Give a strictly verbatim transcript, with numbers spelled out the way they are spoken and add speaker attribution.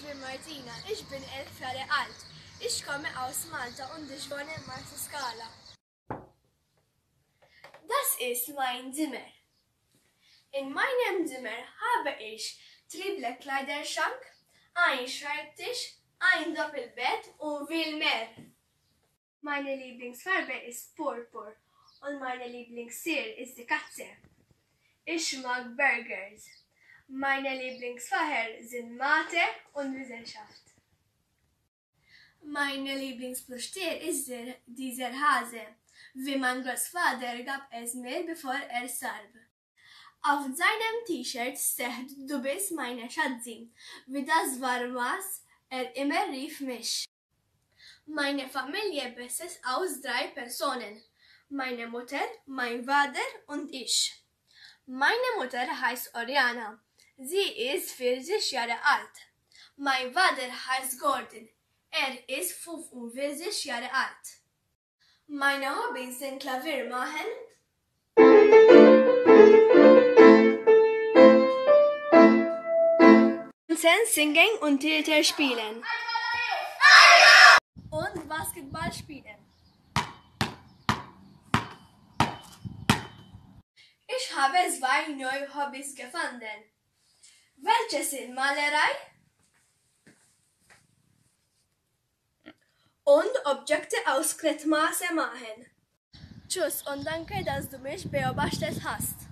Speaker 1: bin Martina, ich bin elf Jahre alt. Ich komme aus Malta und ich wohne in Marta Scala. Das ist mein Zimmer. In meinem Zimmer habe ich triple Kleiderschrank, ein Schreibtisch, ein Doppelbett und viel mehr. Meine Lieblingsfarbe ist Purpur und meine Lieblingstier ist die Katze. Ich mag Burgers. Meine Lieblingsfächer sind Mathe und Wissenschaft. Meine Lieblingsplüschtier ist der, dieser Hase. Wie mein Großvater gab es mir, bevor er starb. Auf seinem T-Shirt steht "Du bist meine Schatzi", wie das war, was er immer rief mich. Meine Familie besteht aus drei Personen. Meine Mutter, mein Vater und ich. Meine Mutter heißt Oriana. Sie ist vierzig Jahre alt. Mein Vater heißt Gordon. Er ist fünfundvierzig Jahre alt. Meine Hobbys sind Klavier machen, Tanzen, singen und Theater spielen. Und Basketball spielen. Ich habe zwei neue Hobbys gefunden. Welche sind Malerei und Objekte aus Gliedmaße machen. Tschüss und danke, dass du mich beobachtet hast.